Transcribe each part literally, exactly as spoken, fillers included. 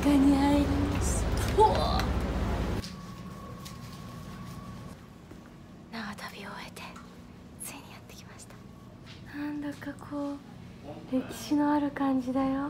に入ります。ほう。長旅を終えてついにやってきました。なんだかこう歴史のある感じだよ。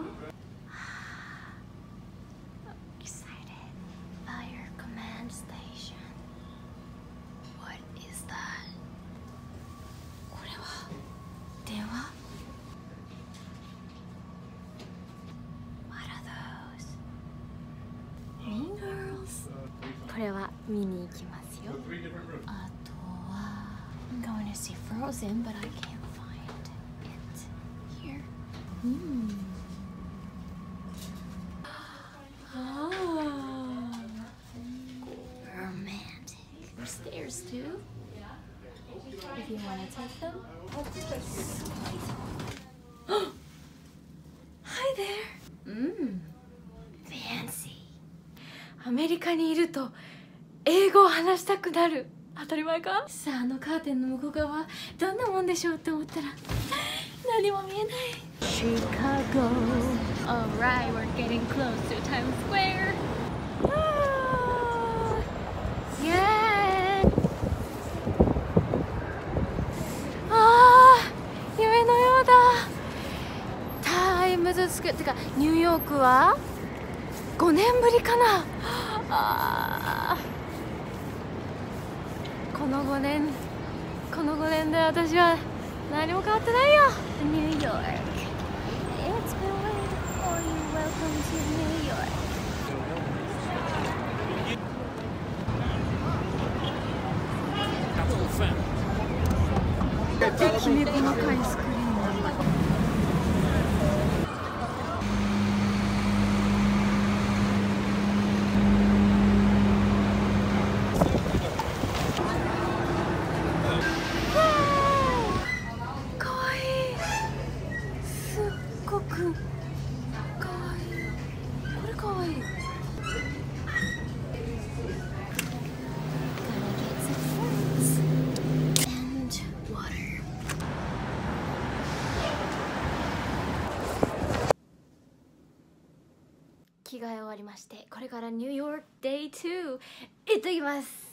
これは見に行きますよ。あとは I'm going to see Frozen, but I can't find it here. うん。ああ。Romantic. Stairs too. If you want to take them. Hi there. うん。Fancy. アメリカにいると英語を話したくなる。当たり前か。さあ、あのカーテンの向こう側どんなもんでしょうって思ったら何も見えない。Chicago. Alright, we're getting close to Times Square. Yeah. ああ、夢のようだ。タイムズスクエアってかニューヨークはごねんぶりかな。あー、このごねんこのごねんで私は何も変わってないよ。ニューヨーク It's been waiting for you. Welcome to New York. きめ細かいスクリーン。着替え終わりまして、これからニューヨークデイツー行ってきます。